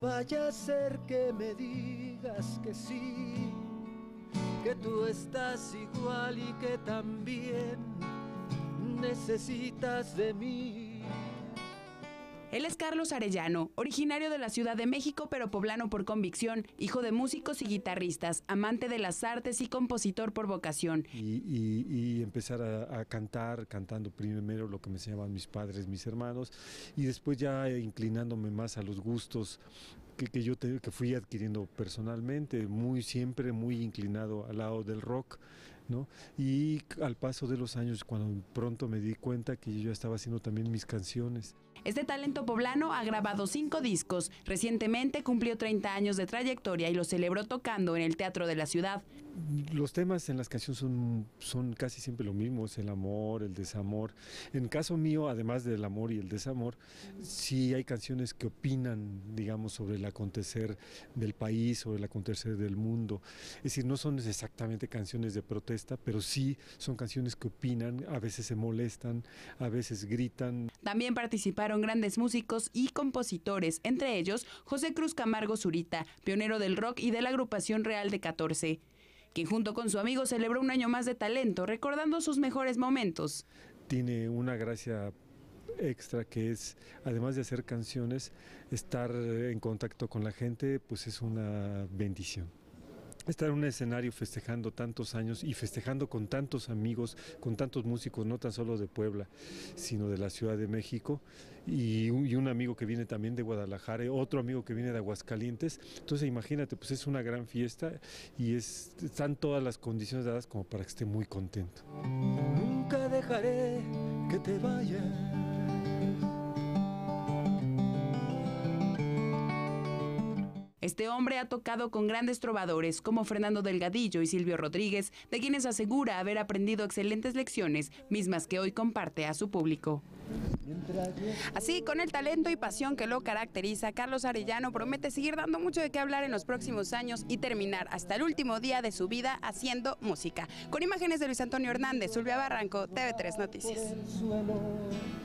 Vaya a ser que me digas que sí, que tú estás igual y que también necesitas de mí. Él es Carlos Arellano, originario de la Ciudad de México, pero poblano por convicción, hijo de músicos y guitarristas, amante de las artes y compositor por vocación. Y empezar a cantar, cantando primero lo que me enseñaban mis padres, mis hermanos, y después ya inclinándome más a los gustos que fui adquiriendo personalmente, siempre muy inclinado al lado del rock, ¿no? Y al paso de los años, cuando pronto me di cuenta que yo ya estaba haciendo también mis canciones. Este talento poblano ha grabado 5 discos. Recientemente cumplió 30 años de trayectoria y lo celebró tocando en el Teatro de la Ciudad. Los temas en las canciones son casi siempre lo mismo, es el amor, el desamor. En caso mío, además del amor y el desamor, sí hay canciones que opinan, digamos, sobre el acontecer del país, sobre el acontecer del mundo. Es decir, no son exactamente canciones de protesta, pero sí son canciones que opinan, a veces se molestan, a veces gritan. También participaron grandes músicos y compositores, entre ellos José Cruz Camargo Zurita, pionero del rock y de la agrupación Real de 14. Quien junto con su amigo celebró un año más de talento, recordando sus mejores momentos. Tiene una gracia extra que es, además de hacer canciones, estar en contacto con la gente, pues es una bendición. Estar en un escenario festejando tantos años y festejando con tantos amigos, con tantos músicos, no tan solo de Puebla, sino de la Ciudad de México, y un amigo que viene también de Guadalajara, otro amigo que viene de Aguascalientes. Entonces imagínate, pues es una gran fiesta y están todas las condiciones dadas como para que esté muy contento. Nunca dejaré que te vayas. Este hombre ha tocado con grandes trovadores como Fernando Delgadillo y Silvio Rodríguez, de quienes asegura haber aprendido excelentes lecciones, mismas que hoy comparte a su público. Así, con el talento y pasión que lo caracteriza, Carlos Arellano promete seguir dando mucho de qué hablar en los próximos años y terminar hasta el último día de su vida haciendo música. Con imágenes de Luis Antonio Hernández, Silvia Barranco, TV3 Noticias.